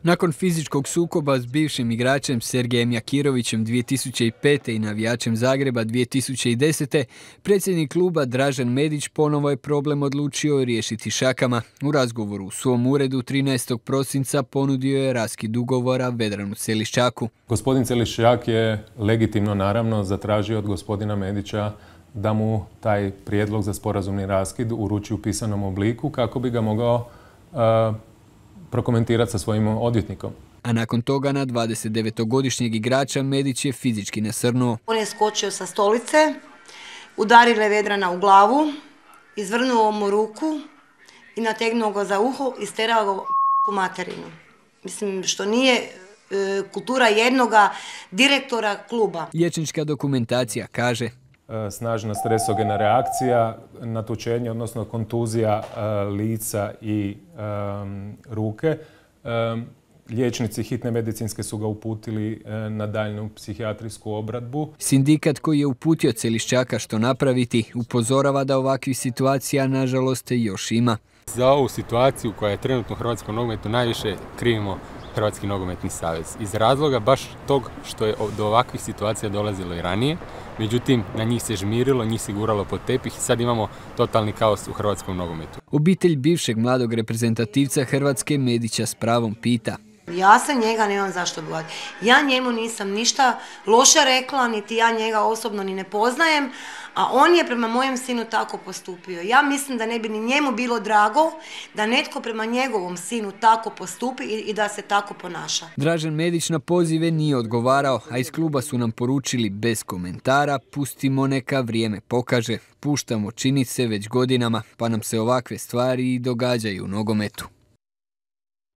Nakon fizičkog sukoba s bivšim igračem Sergejem Jakirovićem 2005. i navijačem Zagreba 2010. predsjednik kluba Dražen Medić ponovo je problem odlučio riješiti šakama. U razgovoru u svom uredu 13. prosinca ponudio je raskid ugovora Vedranu Celišćaku. Gospodin Celišćak je legitimno naravno zatražio od gospodina Medića da mu taj prijedlog za sporazumni raskid uruči u pisanom obliku kako bi ga mogao prokomentirati sa svojim odvjetnikom. A nakon toga na 29-godišnjeg igrača Medić je fizički nasrnuo. On je skočio sa stolice, udario je Vedrana u glavu, izvrnuo mu ruku i nategnuo ga za uho i sterao ga u materinu. Mislim, što nije kultura jednoga direktora kluba. Liječnička dokumentacija kaže: snažna stresogena reakcija, natučenje, odnosno kontuzija lica i ruke. Liječnici hitne medicinske su ga uputili na daljnju psihijatrijsku obradbu. Sindikat koji je uputio Celišćaka što napraviti upozorava da ovakvih situacija nažalost još ima. Za ovu situaciju koja je trenutno u hrvatskom nogometu najviše krivimo Hrvatski nogometni savez. Iz razloga baš tog što je do ovakvih situacija dolazilo i ranije, međutim na njih se žmirilo, njih se guralo pod tepih i sad imamo totalni kaos u hrvatskom nogometu. Obitelj bivšeg mladog reprezentativca Hrvatske Medića s pravom pita: ja se njega nemam zašto bojati. Ja njemu nisam ništa loše rekla, niti ja njega osobno ni ne poznajem, a on je prema mojem sinu tako postupio. Ja mislim da ne bi ni njemu bilo drago da netko prema njegovom sinu tako postupi i da se tako ponaša. Dražen Medić na pozive nije odgovarao, a iz kluba su nam poručili bez komentara: pustimo neka vrijeme pokaže. Puštamo činit se već godinama, pa nam se ovakve stvari i događaju u nogometu.